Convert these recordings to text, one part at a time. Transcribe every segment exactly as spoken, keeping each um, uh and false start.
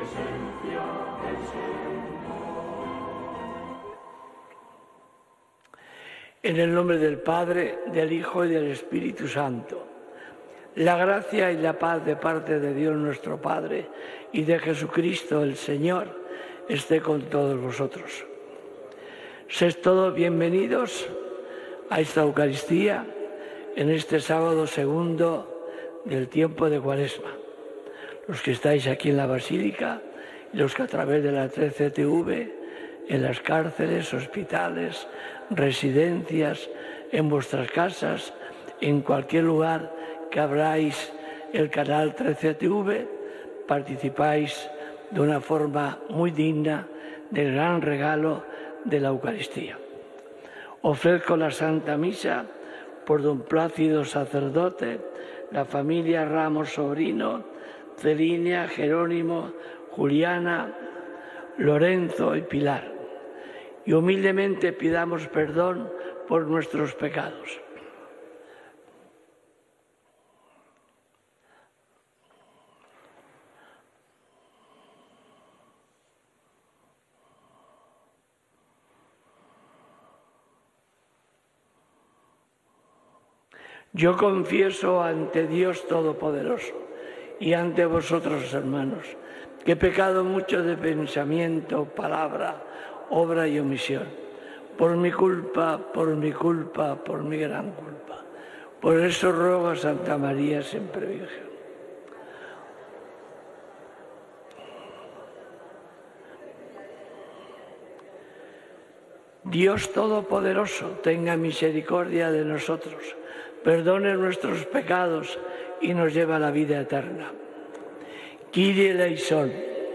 En el nombre del Padre, del Hijo y del Espíritu Santo. La gracia y la paz de parte de Dios nuestro Padre y de Jesucristo el Señor esté con todos vosotros. Sed todos bienvenidos a esta Eucaristía en este sábado segundo del tiempo de Cuaresma. Los que estáis aquí en la Basílica y los que a través de la trece T V, en las cárceles, hospitales, residencias, en vuestras casas, en cualquier lugar que abráis el canal trece T V, participáis de una forma muy digna del gran regalo de la Eucaristía. Ofrezco la Santa Misa por don Plácido sacerdote, la familia Ramos sobrino, Celinia, Jerónimo, Juliana, Lorenzo y Pilar. Y humildemente pidamos perdón por nuestros pecados. Yo confieso ante Dios Todopoderoso y ante vosotros, hermanos, que he pecado mucho de pensamiento, palabra, obra y omisión, por mi culpa, por mi culpa, por mi gran culpa. Por eso ruego a Santa María siempre Virgen. Dios Todopoderoso, tenga misericordia de nosotros, perdone nuestros pecados y nos lleve a la vida eterna. Kyrie eleison,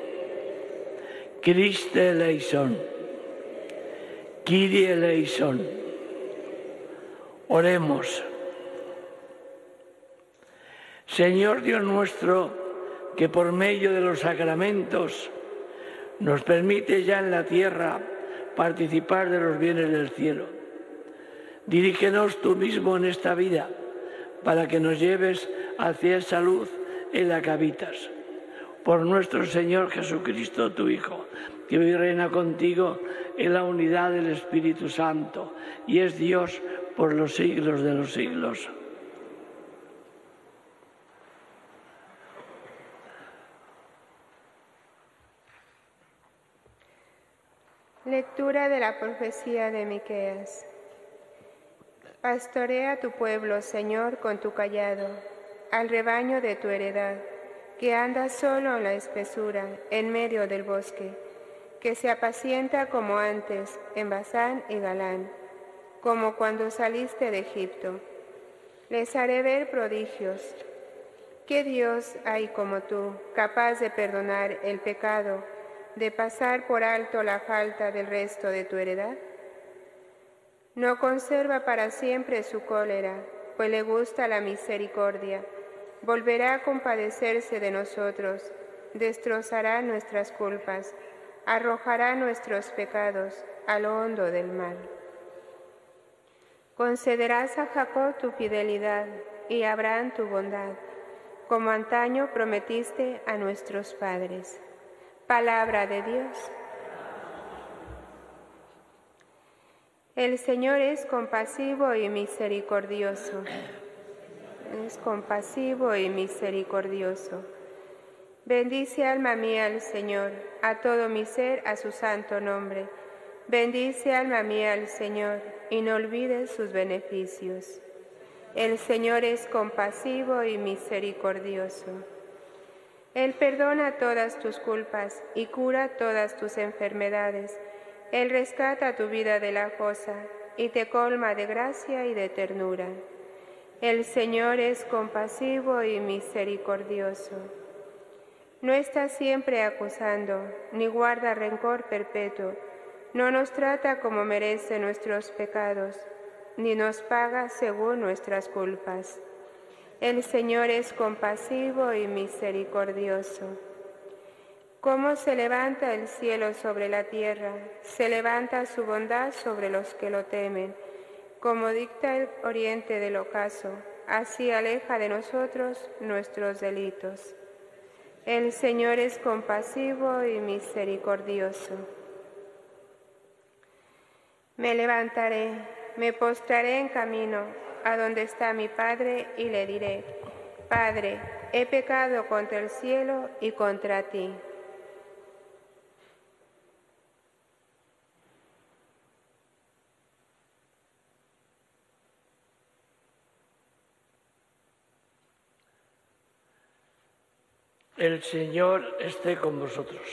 Christe eleison, Kyrie eleison. Oremos. Señor Dios nuestro, que por medio de los sacramentos nos permite ya en la tierra participar de los bienes del cielo, dirígenos tú mismo en esta vida para que nos lleves hacia esa luz en la que habitas. Por nuestro Señor Jesucristo, tu Hijo, que vive y reina contigo en la unidad del Espíritu Santo y es Dios por los siglos de los siglos. Lectura de la profecía de Miqueas. Pastorea tu pueblo, Señor, con tu cayado, al rebaño de tu heredad, que anda solo en la espesura, en medio del bosque, que se apacienta como antes, en Basán y Galán, como cuando saliste de Egipto. Les haré ver prodigios. ¿Qué Dios hay como tú, capaz de perdonar el pecado, de pasar por alto la falta del resto de tu heredad? No conserva para siempre su cólera, pues le gusta la misericordia. Volverá a compadecerse de nosotros, destrozará nuestras culpas, arrojará nuestros pecados a lo hondo del mar. Concederás a Jacob tu fidelidad y a Abraham tu bondad, como antaño prometiste a nuestros padres. Palabra de Dios. El Señor es compasivo y misericordioso. Es compasivo y misericordioso. Bendice alma mía al Señor, a todo mi ser a su santo nombre. Bendice alma mía al Señor, y no olvides sus beneficios. El Señor es compasivo y misericordioso. Él perdona todas tus culpas y cura todas tus enfermedades. Él rescata tu vida de la fosa y te colma de gracia y de ternura. El Señor es compasivo y misericordioso. No está siempre acusando, ni guarda rencor perpetuo. No nos trata como merece nuestros pecados, ni nos paga según nuestras culpas. El Señor es compasivo y misericordioso. Cómo se levanta el cielo sobre la tierra, se levanta su bondad sobre los que lo temen. Como dicta el oriente del ocaso, así aleja de nosotros nuestros delitos. El Señor es compasivo y misericordioso. Me levantaré, me postraré en camino a donde está mi Padre y le diré: Padre, he pecado contra el cielo y contra ti. El Señor esté con vosotros.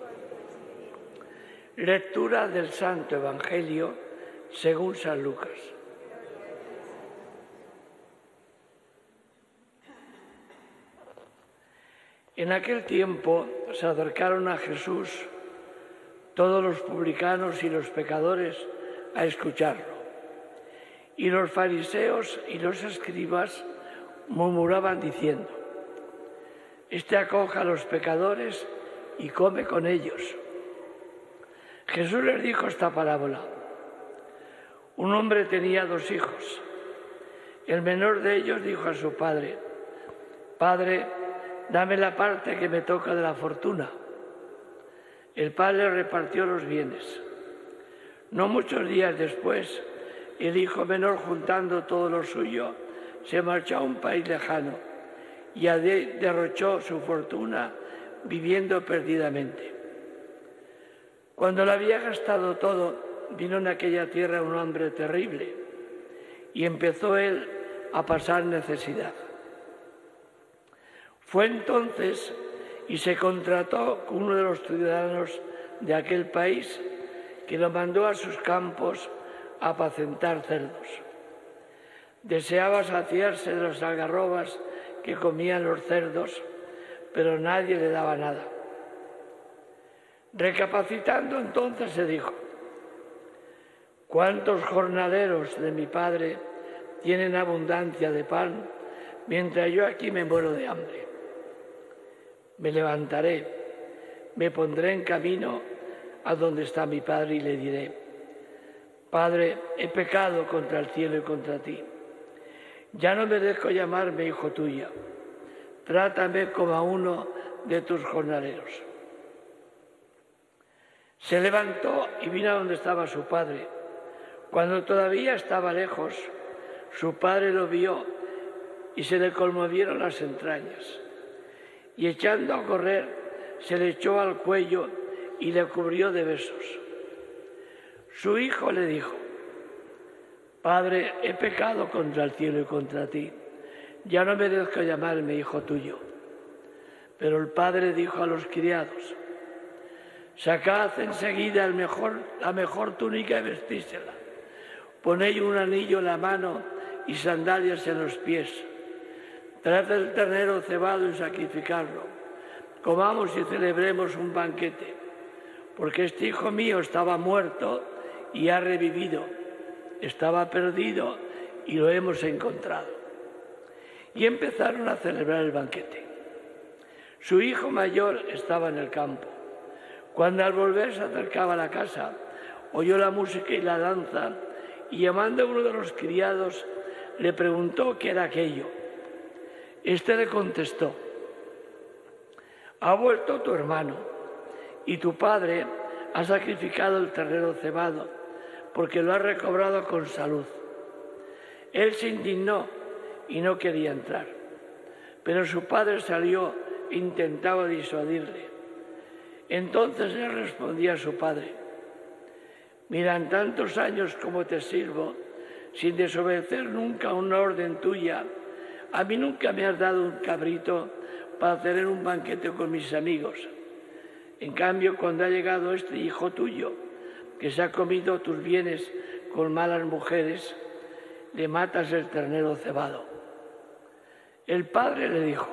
Lectura del Santo Evangelio según San Lucas. En aquel tiempo se acercaron a Jesús todos los publicanos y los pecadores a escucharlo. Y los fariseos y los escribas murmuraban diciendo: Este acoge a los pecadores y come con ellos. Jesús les dijo esta parábola. Un hombre tenía dos hijos. El menor de ellos dijo a su padre: Padre, dame la parte que me toca de la fortuna. El padre repartió los bienes. No muchos días después, el hijo menor, juntando todo lo suyo, se marchó a un país lejano y derrochó su fortuna viviendo perdidamente. Cuando lo había gastado todo, vino en aquella tierra un hambre terrible y empezó él a pasar necesidad. Fue entonces y se contrató con uno de los ciudadanos de aquel país, que lo mandó a sus campos a apacentar cerdos. Deseaba saciarse de las algarrobas que comían los cerdos, pero nadie le daba nada. Recapacitando entonces se dijo: ¿Cuántos jornaleros de mi padre tienen abundancia de pan, mientras yo aquí me muero de hambre? Me levantaré, me pondré en camino a donde está mi padre y le diré: Padre, he pecado contra el cielo y contra ti. Ya no merezco llamarme hijo tuyo. Trátame como a uno de tus jornaleros. Se levantó y vino a donde estaba su padre. Cuando todavía estaba lejos, su padre lo vio y se le conmovieron las entrañas. Y echando a correr, se le echó al cuello y le cubrió de besos. Su hijo le dijo: Padre, he pecado contra el cielo y contra ti. Ya no merezco llamarme hijo tuyo. Pero el padre dijo a los criados: Sacad enseguida el mejor, la mejor túnica y vestísela. Poned un anillo en la mano y sandalias en los pies. Traed el ternero cebado y sacrificarlo. Comamos y celebremos un banquete, porque este hijo mío estaba muerto y ha revivido. Estaba perdido y lo hemos encontrado. Y empezaron a celebrar el banquete. Su hijo mayor estaba en el campo. Cuando al volver se acercaba a la casa, oyó la música y la danza, y llamando a uno de los criados, le preguntó qué era aquello. Este le contestó: Ha vuelto tu hermano, y tu padre ha sacrificado el ternero cebado, porque lo ha recobrado con salud. Él se indignó y no quería entrar, pero su padre salió e intentaba disuadirle. Entonces él respondía a su padre: Mira, en tantos años como te sirvo, sin desobedecer nunca una orden tuya, a mí nunca me has dado un cabrito para tener un banquete con mis amigos. En cambio, cuando ha llegado este hijo tuyo, que se ha comido tus bienes con malas mujeres, le matas el ternero cebado. El padre le dijo: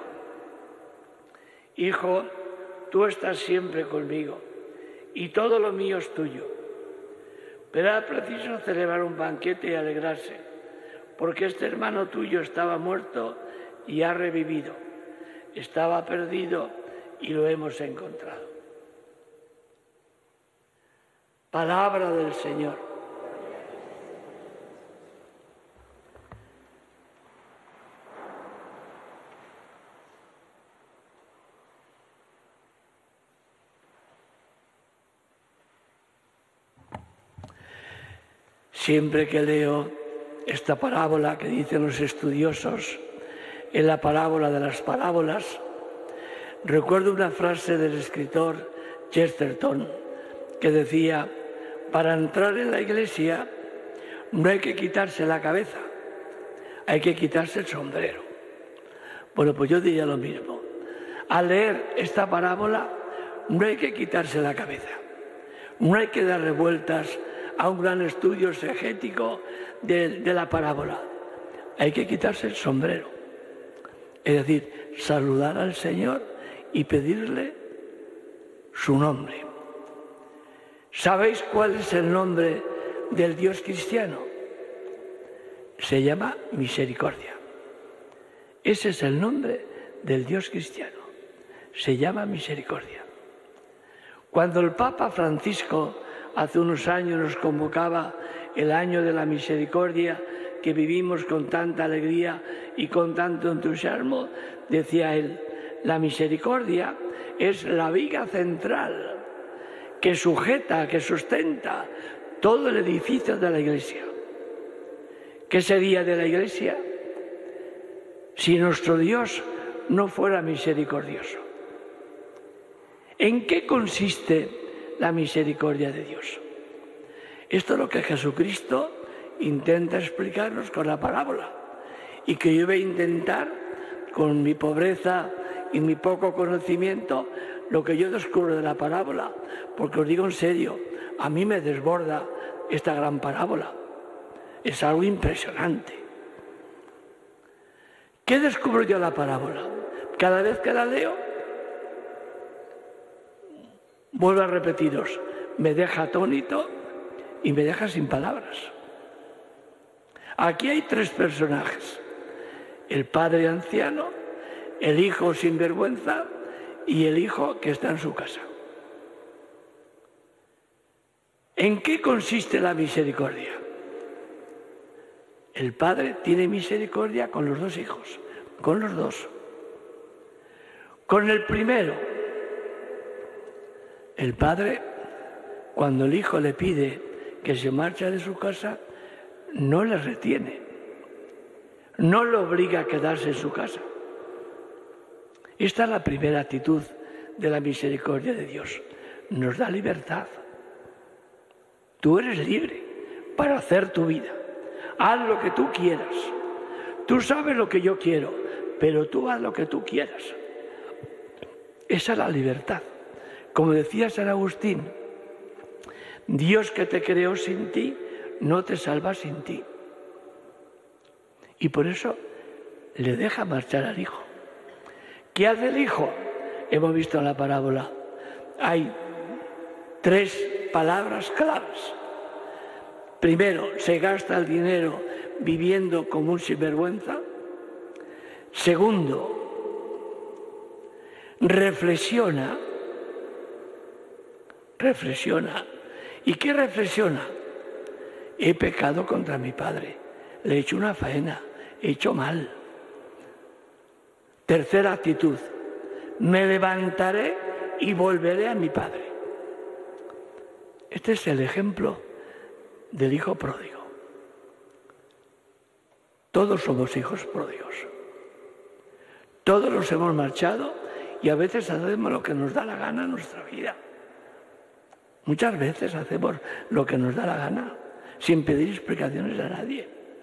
Hijo, tú estás siempre conmigo y todo lo mío es tuyo. Pero era preciso celebrar un banquete y alegrarse, porque este hermano tuyo estaba muerto y ha revivido. Estaba perdido y lo hemos encontrado. Palabra del Señor. Siempre que leo esta parábola que dicen los estudiosos, es la parábola de las parábolas, recuerdo una frase del escritor Chesterton que decía: para entrar en la iglesia no hay que quitarse la cabeza, hay que quitarse el sombrero. Bueno, pues yo diría lo mismo. Al leer esta parábola no hay que quitarse la cabeza, no hay que darle vueltas a un gran estudio exegético de, de la parábola. Hay que quitarse el sombrero, es decir, saludar al Señor y pedirle su nombre. ¿Sabéis cuál es el nombre del Dios cristiano? Se llama misericordia. Ese es el nombre del Dios cristiano. Se llama misericordia. Cuando el Papa Francisco hace unos años nos convocaba el año de la misericordia, que vivimos con tanta alegría y con tanto entusiasmo, decía él: la misericordia es la viga central que sujeta, que sustenta todo el edificio de la Iglesia. ¿Qué sería de la Iglesia si nuestro Dios no fuera misericordioso? ¿En qué consiste la misericordia de Dios? Esto es lo que Jesucristo intenta explicarnos con la parábola, y que yo voy a intentar, con mi pobreza y mi poco conocimiento, lo que yo descubro de la parábola, porque os digo en serio, a mí me desborda esta gran parábola. Es algo impresionante. ¿Qué descubro yo de la parábola? Cada vez que la leo, vuelvo a repetiros, me deja atónito y me deja sin palabras. Aquí hay tres personajes: el padre anciano, el hijo sinvergüenza y el hijo que está en su casa. ¿En qué consiste la misericordia? El padre tiene misericordia con los dos hijos, con los dos. Con el primero, el padre, cuando el hijo le pide que se marche de su casa, no le retiene, no lo obliga a quedarse en su casa. Esta es la primera actitud de la misericordia de Dios. Nos da libertad. Tú eres libre para hacer tu vida. Haz lo que tú quieras. Tú sabes lo que yo quiero, pero tú haz lo que tú quieras. Esa es la libertad. Como decía San Agustín, Dios que te creó sin ti, no te salva sin ti. Y por eso le deja marchar al hijo. ¿Qué hace el hijo? Hemos visto en la parábola. Hay tres palabras claves. Primero, se gasta el dinero viviendo como un sinvergüenza. Segundo, reflexiona. Reflexiona. ¿Y qué reflexiona? He pecado contra mi padre. Le he hecho una faena. He hecho mal. Tercera actitud. Me levantaré y volveré a mi padre. Este es el ejemplo del hijo pródigo. Todos somos hijos pródigos. Todos nos hemos marchado y a veces hacemos lo que nos da la gana en nuestra vida. Muchas veces hacemos lo que nos da la gana sin pedir explicaciones a nadie.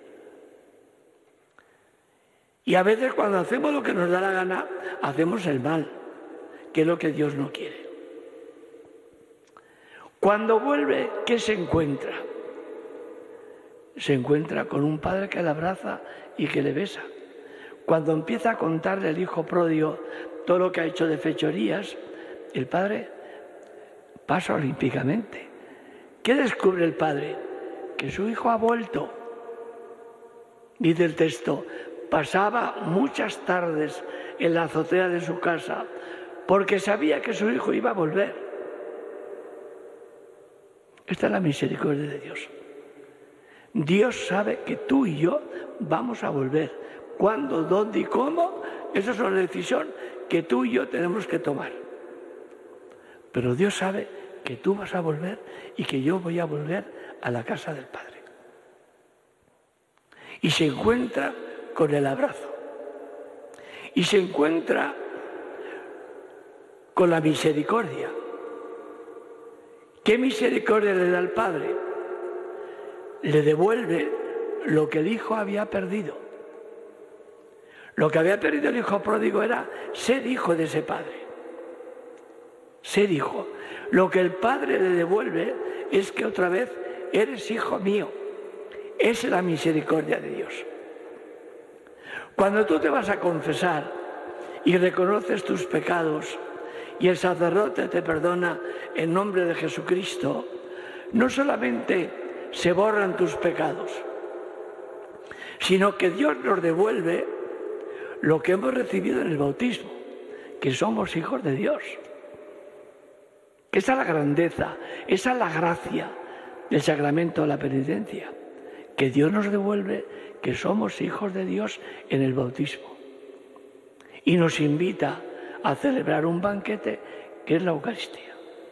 Y a veces cuando hacemos lo que nos da la gana, hacemos el mal, que es lo que Dios no quiere. Cuando vuelve, ¿qué se encuentra? Se encuentra con un padre que le abraza y que le besa. Cuando empieza a contarle al hijo pródigo todo lo que ha hecho de fechorías, el padre pasa olímpicamente. ¿Qué descubre el padre? Que su hijo ha vuelto. Dice el texto, pasaba muchas tardes en la azotea de su casa porque sabía que su hijo iba a volver. Esta es la misericordia de Dios. Dios sabe que tú y yo vamos a volver. ¿Cuándo, dónde y cómo? Esa es una decisión que tú y yo tenemos que tomar. Pero Dios sabe que tú vas a volver y que yo voy a volver a la casa del Padre. y se encuentra con el abrazo. Y se encuentra con la misericordia. ¿Qué misericordia le da el Padre? Le devuelve lo que el Hijo había perdido. Lo que había perdido el Hijo pródigo era ser hijo de ese Padre. Ser hijo. Lo que el Padre le devuelve es que otra vez eres hijo mío. Esa es la misericordia de Dios. Cuando tú te vas a confesar y reconoces tus pecados y el sacerdote te perdona en nombre de Jesucristo, no solamente se borran tus pecados, sino que Dios nos devuelve lo que hemos recibido en el bautismo, que somos hijos de Dios. Esa es la grandeza, esa es la gracia del sacramento de la penitencia, que Dios nos devuelve que somos hijos de Dios en el bautismo. Y nos invita a celebrar un banquete que es la Eucaristía.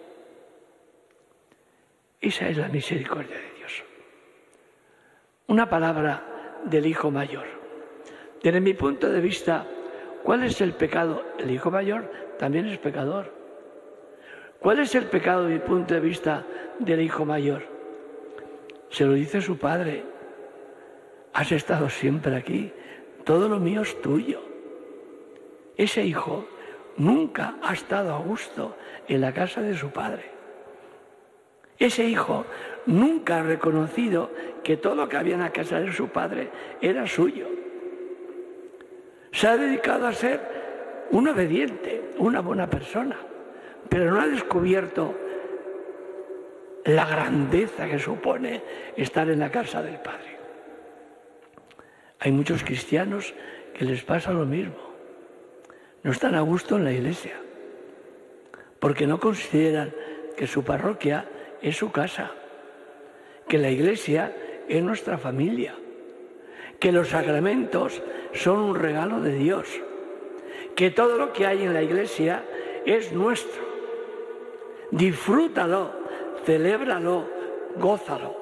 Esa es la misericordia de Dios. Una palabra del Hijo Mayor. Desde mi punto de vista, ¿cuál es el pecado? El Hijo Mayor también es pecador. ¿Cuál es el pecado, desde mi punto de vista, del Hijo Mayor? Se lo dice su padre. Has estado siempre aquí, todo lo mío es tuyo. Ese hijo nunca ha estado a gusto en la casa de su padre. Ese hijo nunca ha reconocido que todo lo que había en la casa de su padre era suyo. Se ha dedicado a ser un obediente, una buena persona, pero no ha descubierto la grandeza que supone estar en la casa del Padre. Hay muchos cristianos que les pasa lo mismo. No están a gusto en la iglesia, porque no consideran que su parroquia es su casa, que la iglesia es nuestra familia, que los sacramentos son un regalo de Dios, que todo lo que hay en la iglesia es nuestro. Disfrútalo, celébralo, gózalo.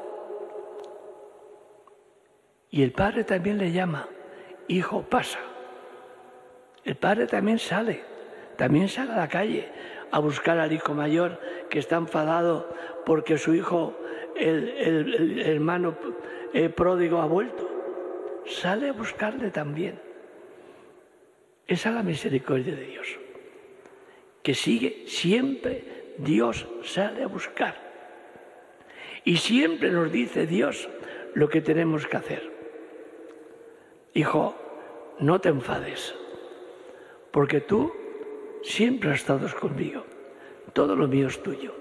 Y el Padre también le llama, hijo, pasa. El Padre también sale, también sale a la calle a buscar al hijo mayor que está enfadado porque su hijo, el, el, el hermano el pródigo, ha vuelto. Sale a buscarle también. Esa es la misericordia de Dios, que sigue siempre. Dios sale a buscar. Y siempre nos dice Dios lo que tenemos que hacer. Hijo, no te enfades, porque tú siempre has estado conmigo. Todo lo mío es tuyo.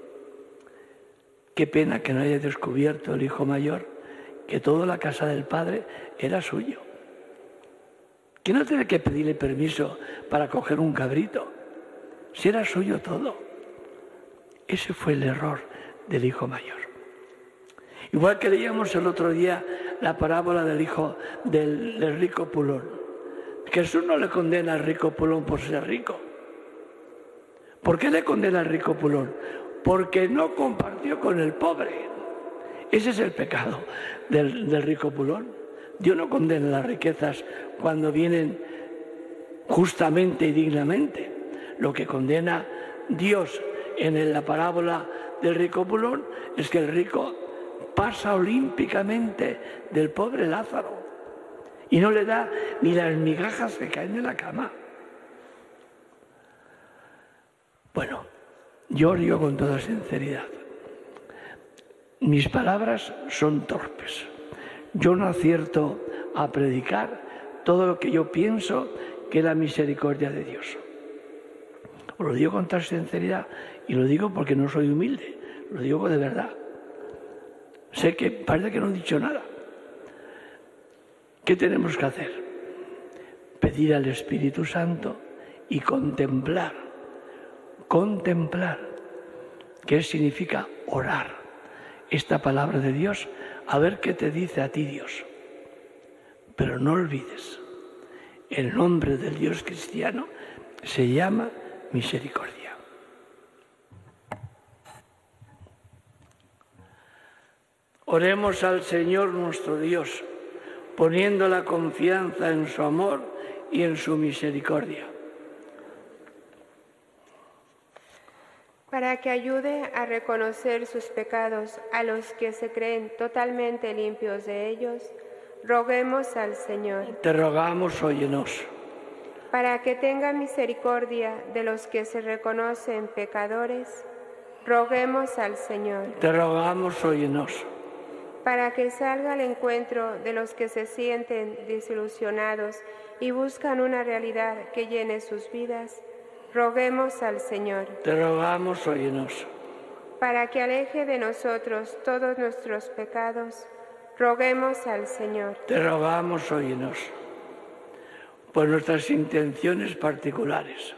Qué pena que no haya descubierto el hijo mayor que toda la casa del Padre era suyo. Que no tiene que pedirle permiso para coger un cabrito, si era suyo todo. Ese fue el error del hijo mayor. Igual que leíamos el otro día la parábola del hijo del, del rico pulón. Jesús no le condena al rico pulón por ser rico. ¿Por qué le condena al rico pulón? Porque no compartió con el pobre. Ese es el pecado del, del rico pulón. Dios no condena las riquezas cuando vienen justamente y dignamente. Lo que condena Dios en la parábola del rico pulón es que el rico pasa olímpicamente del pobre Lázaro y no le da ni las migajas que caen de la cama. Bueno, yo os digo con toda sinceridad, mis palabras son torpes. Yo no acierto a predicar todo lo que yo pienso que es la misericordia de Dios. Os lo digo con toda sinceridad y lo digo porque no soy humilde, lo digo de verdad. Sé que parece que no he dicho nada. ¿Qué tenemos que hacer? Pedir al Espíritu Santo y contemplar, contemplar, ¿qué significa orar? Esta palabra de Dios, a ver qué te dice a ti Dios. Pero no olvides, el nombre del Dios cristiano se llama misericordia. Oremos al Señor nuestro Dios, poniendo la confianza en su amor y en su misericordia. Para que ayude a reconocer sus pecados a los que se creen totalmente limpios de ellos, roguemos al Señor. Te rogamos, óyenos. Para que tenga misericordia de los que se reconocen pecadores, roguemos al Señor. Te rogamos, óyenos. Para que salga al encuentro de los que se sienten desilusionados y buscan una realidad que llene sus vidas, roguemos al Señor. Te rogamos, óyenos. Para que aleje de nosotros todos nuestros pecados, roguemos al Señor. Te rogamos, óyenos. Por nuestras intenciones particulares.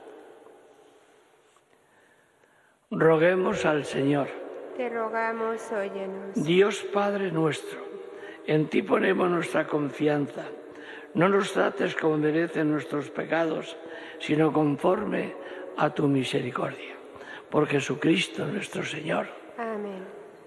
Roguemos al Señor. Te rogamos, óyenos. Dios Padre nuestro, en ti ponemos nuestra confianza. No nos trates como merecen nuestros pecados, sino conforme a tu misericordia. Por Jesucristo nuestro Señor. Amén.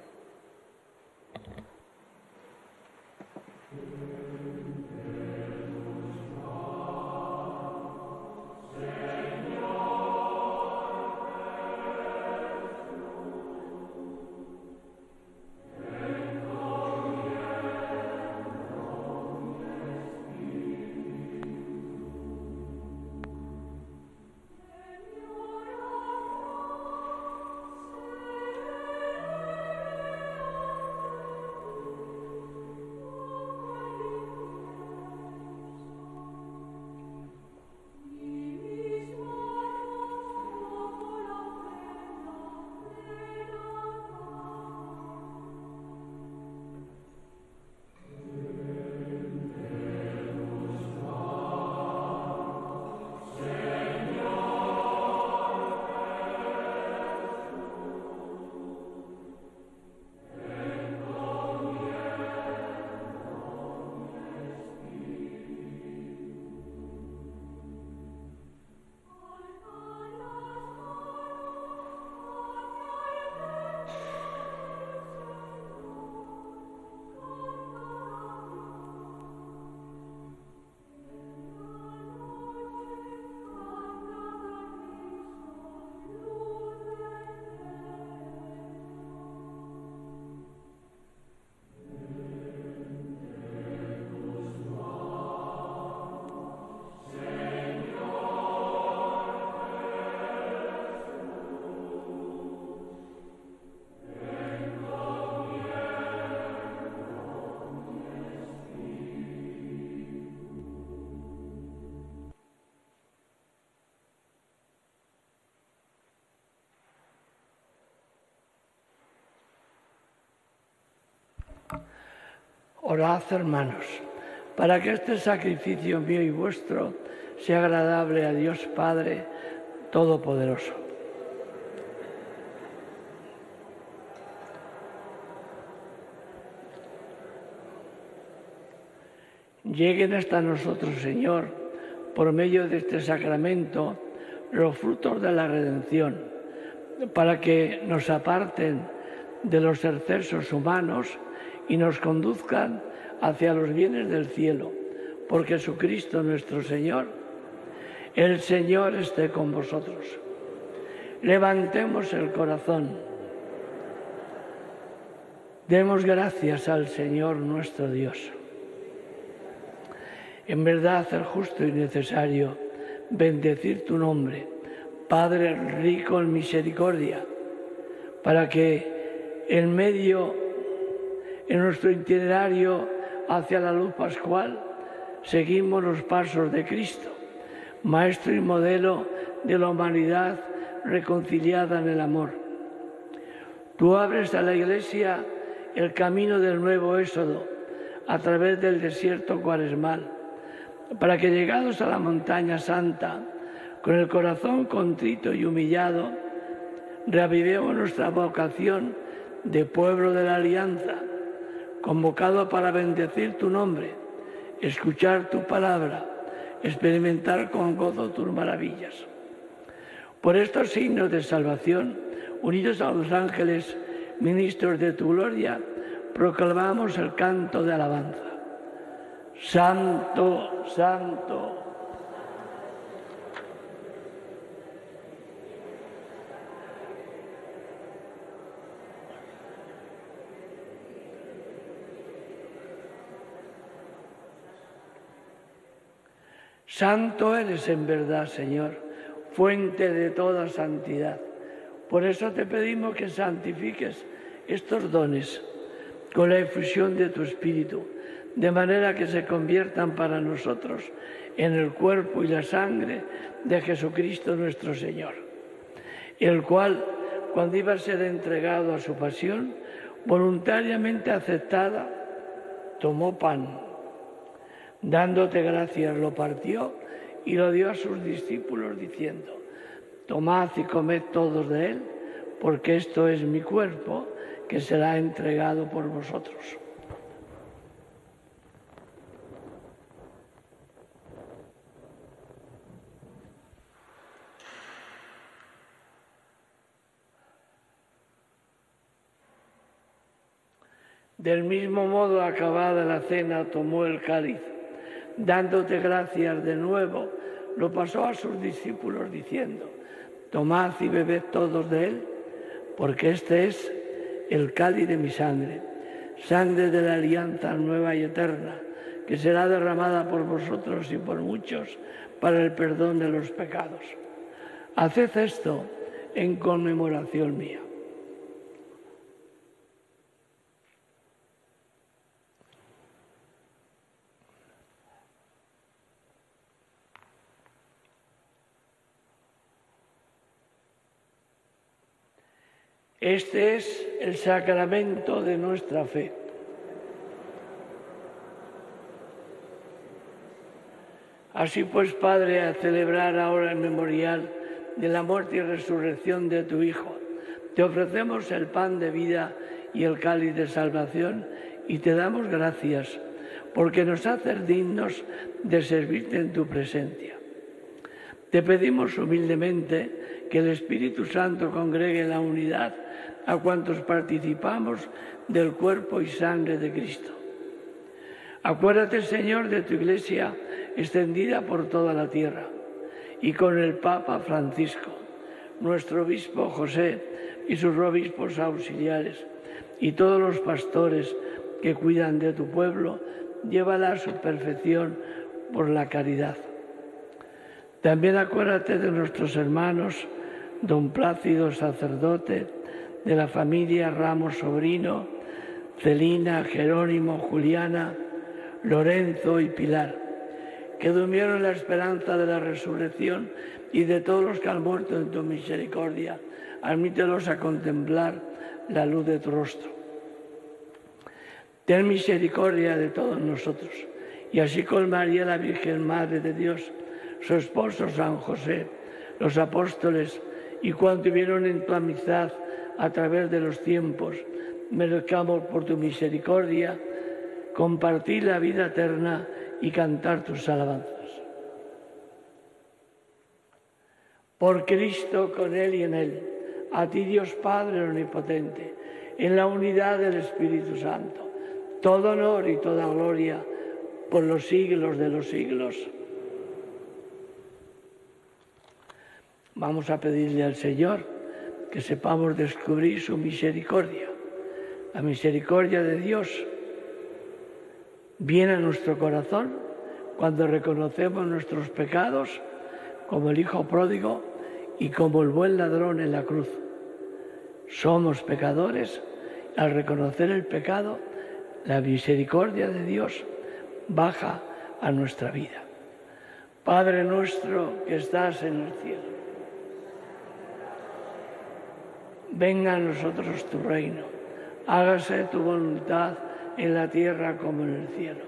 Orad, hermanos, para que este sacrificio mío y vuestro sea agradable a Dios Padre Todopoderoso. Lleguen hasta nosotros, Señor, por medio de este sacramento, los frutos de la redención, para que nos aparten de los excesos humanos y nos conduzcan hacia los bienes del cielo. Por Jesucristo nuestro Señor. El Señor esté con vosotros. Levantemos el corazón. Demos gracias al Señor nuestro Dios. En verdad es justo y necesario bendecir tu nombre, Padre rico en misericordia, para que en medio, en nuestro itinerario hacia la luz pascual, seguimos los pasos de Cristo, Maestro y modelo de la humanidad reconciliada en el amor. Tú abres a la Iglesia el camino del nuevo éxodo a través del desierto cuaresmal, para que llegados a la montaña santa, con el corazón contrito y humillado, reavivemos nuestra vocación de pueblo de la alianza, convocado para bendecir tu nombre, escuchar tu palabra, experimentar con gozo tus maravillas. Por estos signos de salvación, unidos a los ángeles, ministros de tu gloria, proclamamos el canto de alabanza. Santo, santo. Santo eres en verdad, Señor, fuente de toda santidad. Por eso te pedimos que santifiques estos dones con la efusión de tu Espíritu, de manera que se conviertan para nosotros en el cuerpo y la sangre de Jesucristo nuestro Señor, el cual, cuando iba a ser entregado a su pasión, voluntariamente aceptada, tomó pan, dándote gracias, lo partió y lo dio a sus discípulos diciendo: tomad y comed todos de él, porque esto es mi cuerpo que será entregado por vosotros. Del mismo modo, acabada la cena, tomó el cáliz, dándote gracias de nuevo, lo pasó a sus discípulos diciendo: tomad y bebed todos de él, porque este es el cáliz de mi sangre, sangre de la alianza nueva y eterna, que será derramada por vosotros y por muchos para el perdón de los pecados. Haced esto en conmemoración mía. Este es el sacramento de nuestra fe. Así pues, Padre, a celebrar ahora el memorial de la muerte y resurrección de tu Hijo, te ofrecemos el pan de vida y el cáliz de salvación y te damos gracias porque nos haces dignos de servirte en tu presencia. Te pedimos humildemente que el Espíritu Santo congregue en la unidad a cuantos participamos del cuerpo y sangre de Cristo. Acuérdate, Señor, de tu Iglesia extendida por toda la tierra y con el Papa Francisco, nuestro obispo José y sus obispos auxiliares y todos los pastores que cuidan de tu pueblo, llévala a su perfección por la caridad. También acuérdate de nuestros hermanos don Plácido, sacerdote, de la familia Ramos Sobrino, Celina, Jerónimo, Juliana, Lorenzo y Pilar, que durmieron en la esperanza de la resurrección, y de todos los que han muerto en tu misericordia, admítelos a contemplar la luz de tu rostro. Ten misericordia de todos nosotros, y así con María, la Virgen Madre de Dios, su esposo San José, los apóstoles y cuantos vivieron en tu amistad a través de los tiempos, merezcamos por tu misericordia compartir la vida eterna y cantar tus alabanzas. Por Cristo, con Él y en Él, a ti Dios Padre omnipotente, en la unidad del Espíritu Santo, todo honor y toda gloria por los siglos de los siglos. Vamos a pedirle al Señor que sepamos descubrir su misericordia. La misericordia de Dios viene a nuestro corazón cuando reconocemos nuestros pecados, como el Hijo pródigo y como el buen ladrón en la cruz. Somos pecadores. Al reconocer el pecado, la misericordia de Dios baja a nuestra vida. Padre nuestro que estás en el cielo, venga a nosotros tu reino, hágase tu voluntad en la tierra como en el cielo.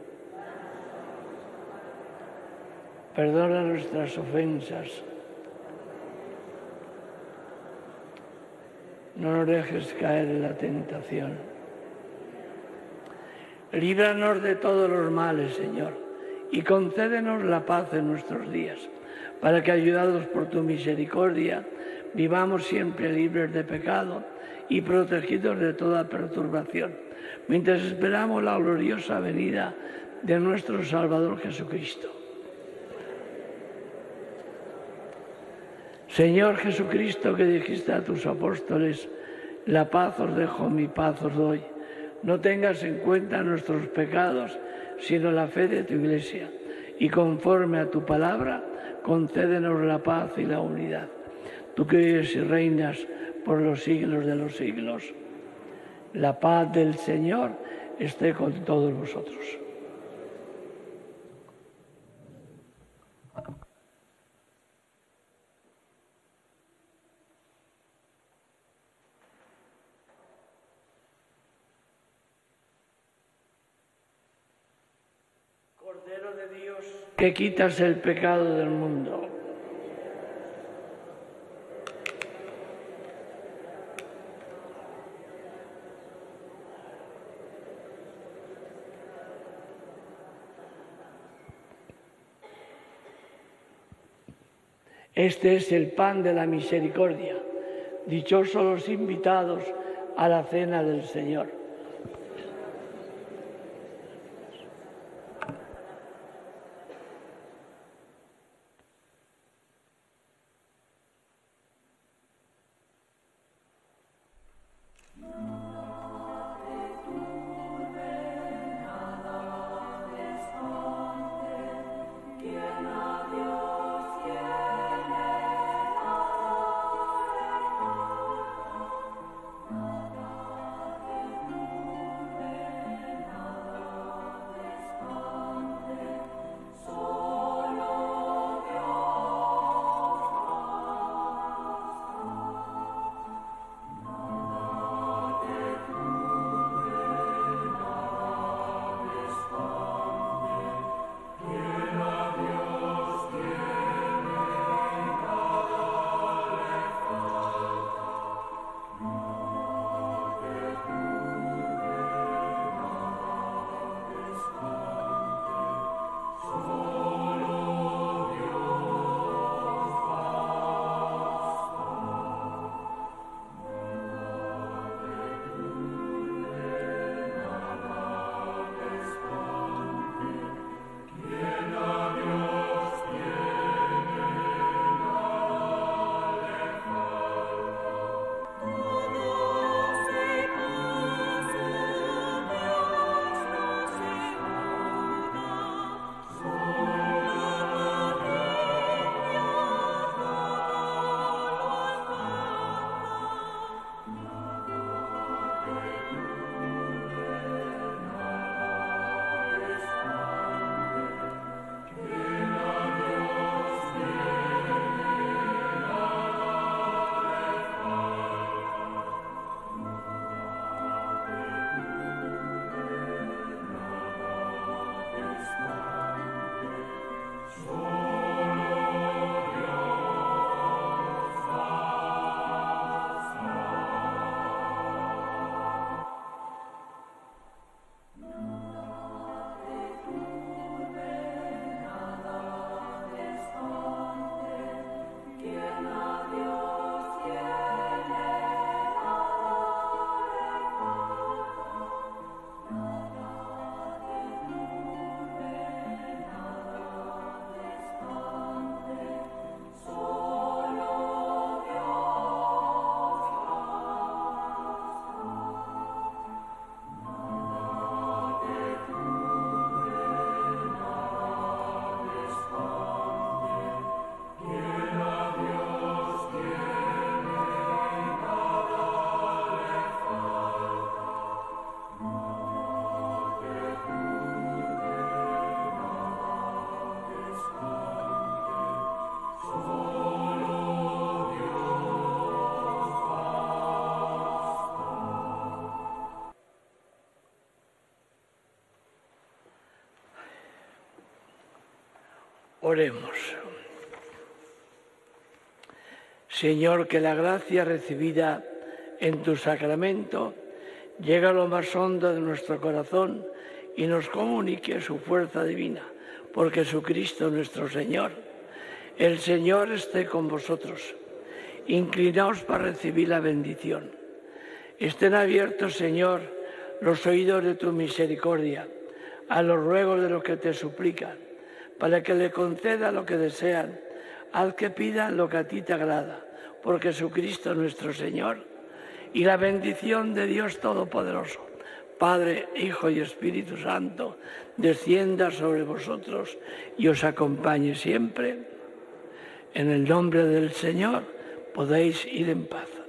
Perdona nuestras ofensas, no nos dejes caer en la tentación. Líbranos de todos los males, Señor, y concédenos la paz en nuestros días, para que, ayudados por tu misericordia, vivamos siempre libres de pecado y protegidos de toda perturbación, mientras esperamos la gloriosa venida de nuestro Salvador Jesucristo. Señor Jesucristo, que dijiste a tus apóstoles, la paz os dejo, mi paz os doy. No tengas en cuenta nuestros pecados, sino la fe de tu Iglesia. Y conforme a tu palabra, concédenos la paz y la unidad. Tú que vives y reinas por los siglos de los siglos. La paz del Señor esté con todos vosotros. Cordero de Dios, que quitas el pecado del mundo. Este es el pan de la misericordia. Dichosos los invitados a la cena del Señor. Oremos. Señor, que la gracia recibida en tu sacramento llegue a lo más hondo de nuestro corazón y nos comunique su fuerza divina. Por Jesucristo nuestro Señor. El Señor esté con vosotros. Inclinaos para recibir la bendición. Estén abiertos, Señor, los oídos de tu misericordia, a los ruegos de los que te suplican, para que le conceda lo que desean, al que pidan lo que a ti te agrada, por Jesucristo nuestro Señor. Y la bendición de Dios Todopoderoso, Padre, Hijo y Espíritu Santo, descienda sobre vosotros y os acompañe siempre. En el nombre del Señor podéis ir en paz.